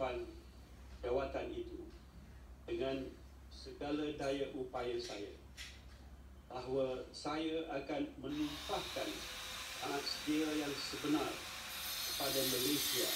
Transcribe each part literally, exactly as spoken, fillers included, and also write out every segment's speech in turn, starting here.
hadapan jawatan itu dengan segala daya upaya saya bahawa saya akan menumpahkan hak setia yang sebenar kepada Malaysia.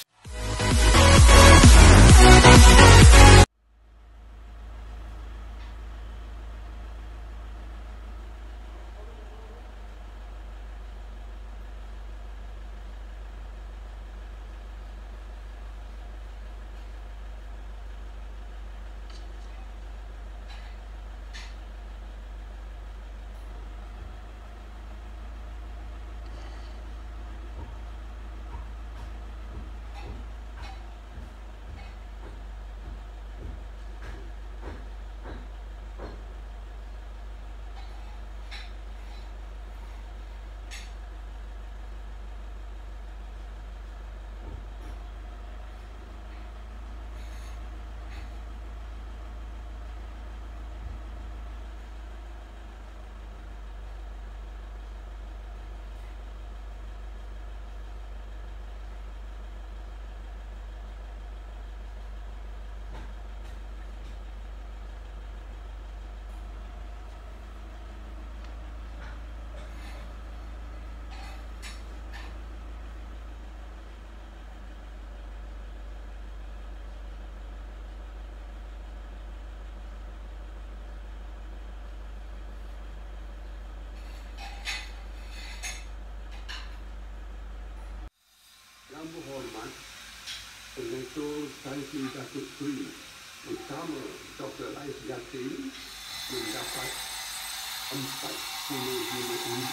Yang berhormat Senator Tan Sri Datuk Seri Utama Doktor Ais Yassin mendapat empat puluh lima unit.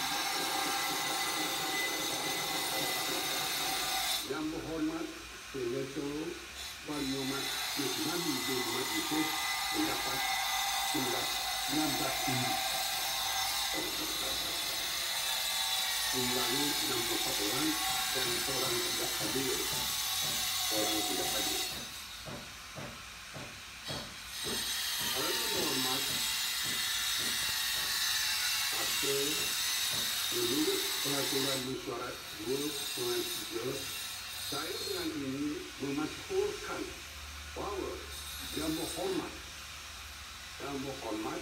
Yang berhormat Senator Wan Muhammad Nabi bin Muhammad Yusuf mendapat enam belas unit. Jumlahnya enam puluh empat orang dan orang tidak hadir. Orang tidak hadir. Orang berhormat atas menurut peraturan mesyuarat dua kosong tiga, saya dengan ini memasyhurkan bahawa yang berhormat yang berhormat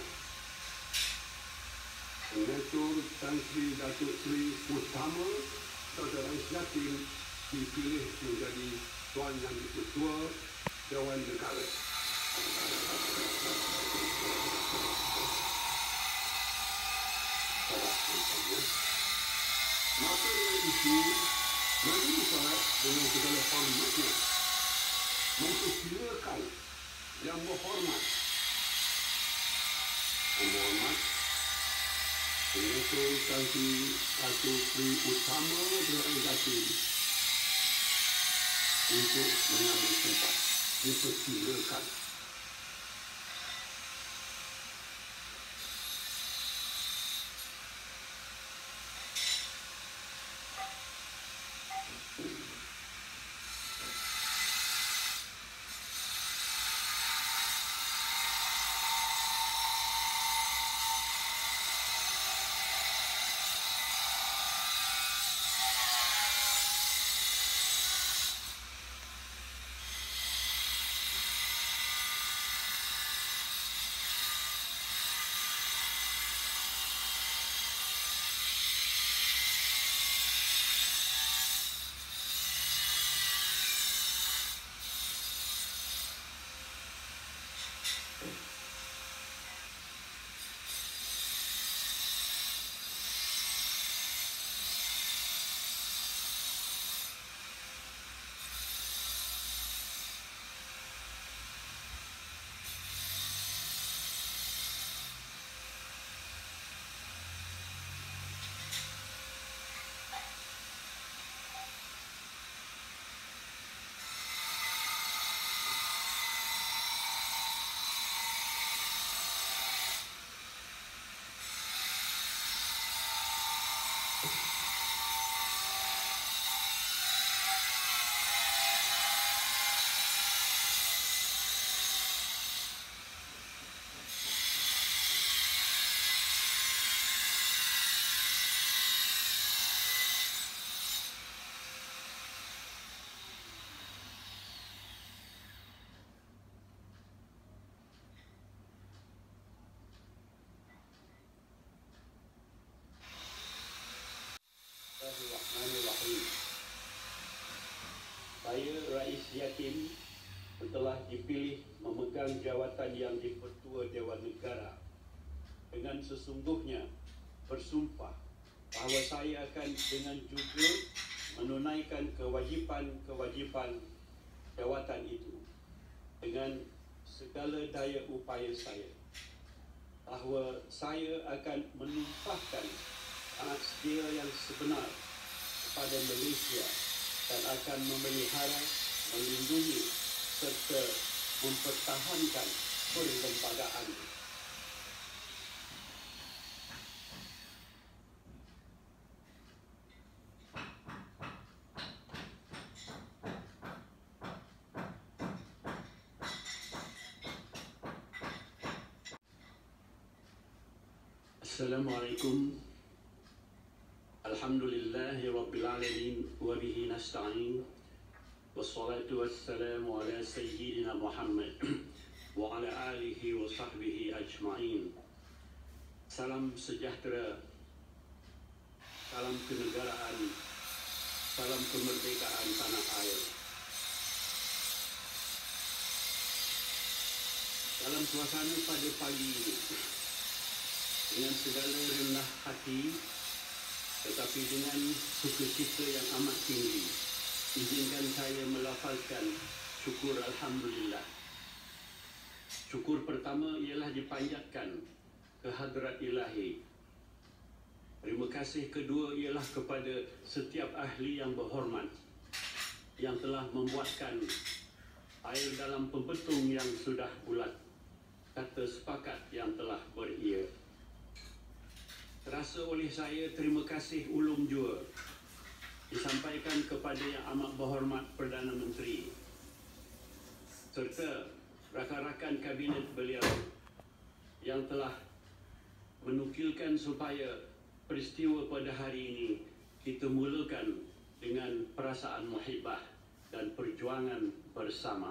Senator Tan Sri Datuk Seri Utama Doktor Ais Yassin dipilih menjadi Tuan Yang Ketua Dewan Negara. Maka dengan itu, Majlis Syuarat dengan segala hormatnya mempersilakan Yang Berhormat Yang Berhormat Senator Tan Sri Datuk Seri Utama Doktor Ais Yassin untuk mengambil tempat. Dipersilakan. Ais Yakin telah dipilih memegang jawatan yang di-Pertua Dewan Negara dengan sesungguhnya bersumpah bahawa saya akan dengan jujur menunaikan kewajipan-kewajipan jawatan itu dengan segala daya upaya saya, bahawa saya akan menumpahkan taat setia yang sebenar kepada Malaysia dan akan memelihara, melindungi serta mempertahankan perlembagaan. Assalamualaikum. Alhamdulillahi Rabbil Alamin wa bihi nasta'in wassalatu wassalamu ala Sayyidina Muhammad wa ala alihi wa sahbihi ajma'in. Salam sejahtera, salam kenegaraan, salam kemerdekaan tanah air. Dalam suasana pada pagi ini, dengan segala rendah hati tetapi dengan sukacita yang amat tinggi, izinkan saya melafazkan syukur Alhamdulillah. Syukur pertama ialah dipanjatkan ke hadrat Ilahi. Terima kasih kedua ialah kepada setiap ahli yang berhormat yang telah membuatkan air dalam pembetung yang sudah bulat, kata sepakat yang telah beria. Terasa oleh saya terima kasih ulung jua disampaikan kepada yang amat berhormat Perdana Menteri serta rakan-rakan kabinet beliau yang telah menukilkan supaya peristiwa pada hari ini kita mulakan dengan perasaan muhibbah dan perjuangan bersama.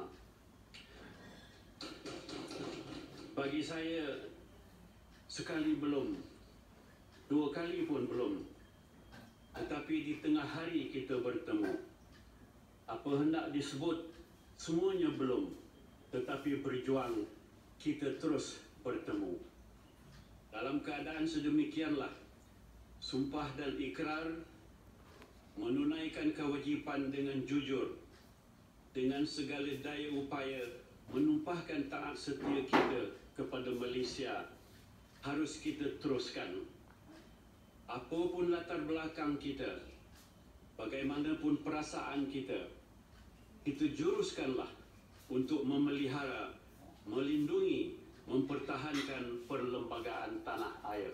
Bagi saya, sekali belum, dua kali pun belum, tetapi di tengah hari kita bertemu. Apa hendak disebut, semuanya belum, tetapi berjuang kita terus bertemu. Dalam keadaan sedemikianlah, sumpah dan ikrar menunaikan kewajipan dengan jujur, dengan segala daya upaya menumpahkan taat setia kita kepada Malaysia harus kita teruskan. Apapun latar belakang kita, bagaimanapun perasaan kita, kita juruskanlah untuk memelihara, melindungi, mempertahankan perlembagaan tanah air.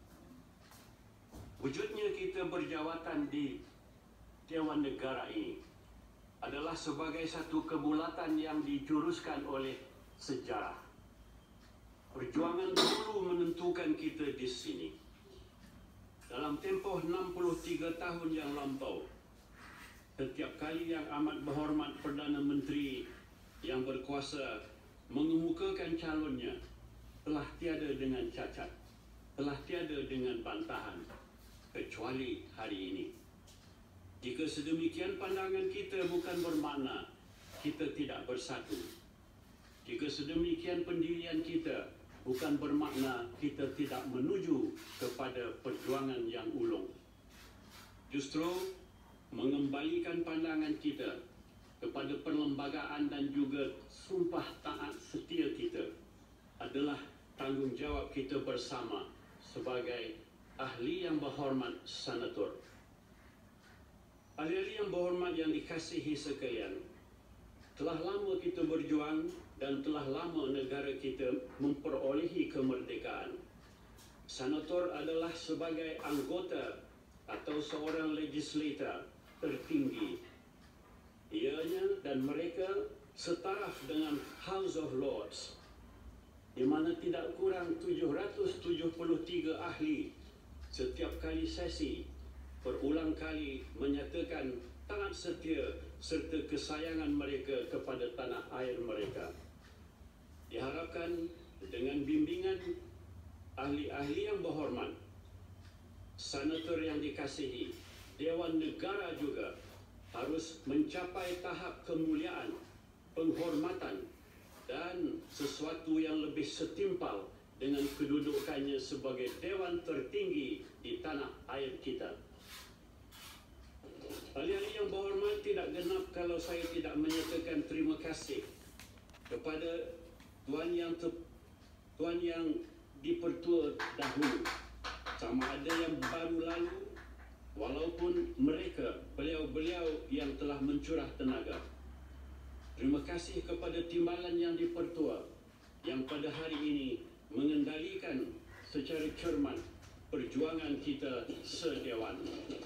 Wujudnya kita berjawatan di Dewan Negara ini adalah sebagai satu kebulatan yang dijuruskan oleh sejarah. Perjuangan dulu menentukan kita di sini. Dalam tempoh enam puluh tiga tahun yang lampau, setiap kali yang amat berhormat Perdana Menteri yang berkuasa mengemukakan calonnya, telah tiada dengan cacat, telah tiada dengan bantahan, kecuali hari ini. Jika sedemikian, pandangan kita bukan bermakna kita tidak bersatu. Jika sedemikian pendirian kita, bukan bermakna kita tidak menuju kepada perjuangan yang ulung. Justru mengembalikan pandangan kita kepada perlembagaan dan juga sumpah taat setia kita adalah tanggungjawab kita bersama sebagai ahli yang berhormat senator. Ahli-ahli yang berhormat yang dikasihi sekalian, telah lama kita berjuang dan telah lama negara kita memperolehi kemerdekaan. Senator adalah sebagai anggota atau seorang legislator tertinggi. Ianya dan mereka setaraf dengan House of Lords, di mana tidak kurang tujuh ratus tujuh puluh tiga ahli setiap kali sesi berulang kali menyatakan taat setia serta kesayangan mereka kepada tanah air mereka. Diharapkan dengan bimbingan ahli-ahli yang berhormat, senator yang dikasihi, Dewan Negara juga harus mencapai tahap kemuliaan, penghormatan, dan sesuatu yang lebih setimpal dengan kedudukannya sebagai dewan tertinggi di tanah air kita. Ahli-ahli yang berhormat, tidak genap kalau saya tidak menyatakan terima kasih kepada Tuan yang te, Tuan yang dipertua dahulu, sama ada yang baru lalu, walaupun mereka, beliau-beliau yang telah mencurah tenaga. Terima kasih kepada timbalan yang dipertua yang pada hari ini mengendalikan secara cermat perjuangan kita sedewan.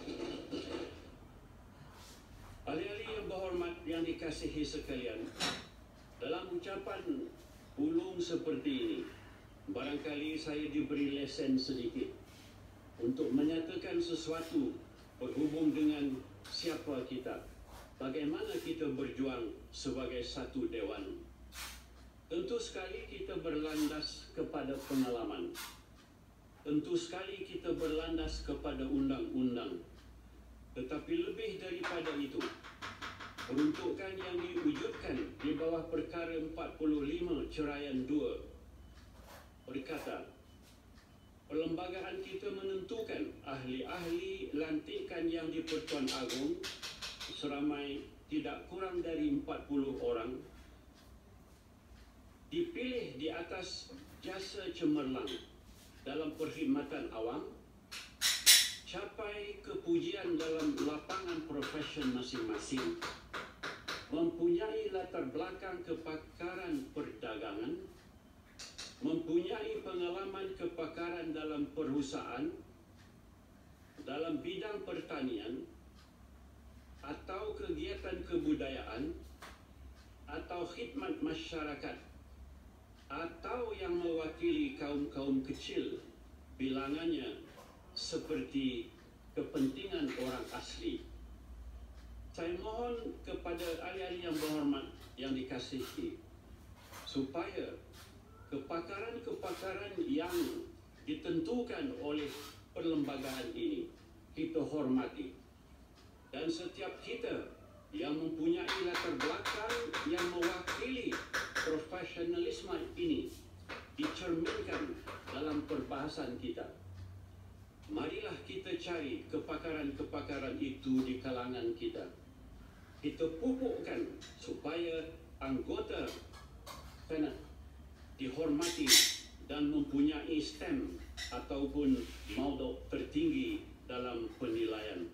Ahli-ahli yang berhormat yang dikasihi sekalian, dalam ucapan ulung seperti ini, barangkali saya diberi lesen sedikit untuk menyatakan sesuatu berhubung dengan siapa kita, bagaimana kita berjuang sebagai satu dewan. Tentu sekali kita berlandas kepada pengalaman. Tentu sekali kita berlandas kepada undang-undang. Tetapi lebih daripada itu, peruntukan yang diwujudkan di bawah perkara empat puluh lima ceraian dua berkata, perlembagaan kita menentukan ahli-ahli lantikan yang di Pertuan Agong seramai tidak kurang dari empat puluh orang, dipilih di atas jasa cemerlang dalam perkhidmatan awam, capai kepujian dalam lapangan profesion masing-masing, mempunyai latar belakang kepakaran perdagangan, mempunyai pengalaman kepakaran dalam perusahaan, dalam bidang pertanian, atau kegiatan kebudayaan, atau khidmat masyarakat, atau yang mewakili kaum-kaum kecil, bilangannya seperti kepentingan orang asli. Saya mohon kepada ahli-ahli yang berhormat yang dikasihi, supaya kepakaran-kepakaran yang ditentukan oleh perlembagaan ini kita hormati, dan setiap kita yang mempunyai latar belakang yang mewakili profesionalisme ini dicerminkan dalam perbahasan kita. Marilah kita cari kepakaran-kepakaran itu di kalangan kita. Kita pupukkan supaya anggota Senat dihormati dan mempunyai stamp ataupun mauduk tertinggi dalam penilaian.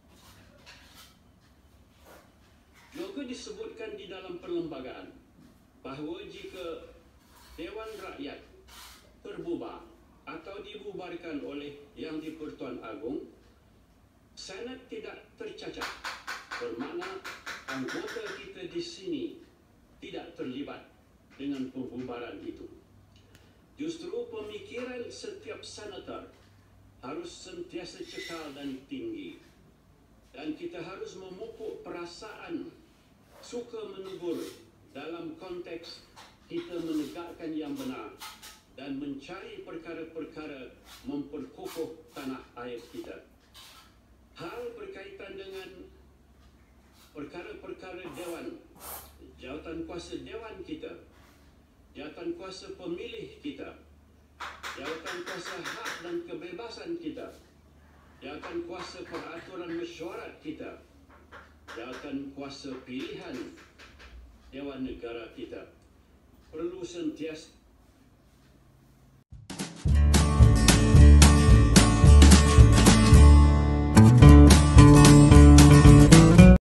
Juga disebutkan di dalam perlembagaan bahawa jika Dewan Rakyat terbubar atau dibubarkan oleh Yang di-Pertuan Agong, Senat tidak tercacat, bermakna anggota kita di sini tidak terlibat dengan pembubaran itu. Justru pemikiran setiap senator harus sentiasa cekal dan tinggi, dan kita harus memupuk perasaan suka menegur dalam konteks kita menegakkan yang benar dan mencari perkara-perkara memperkokoh tanah air kita. Hal berkaitan dengan perkara-perkara dewan, jawatan kuasa dewan kita, jawatan kuasa pemilih kita, jawatan kuasa hak dan kebebasan kita, jawatan kuasa peraturan mesyuarat kita, jawatan kuasa pilihan Dewan Negara kita, perlu sentiasa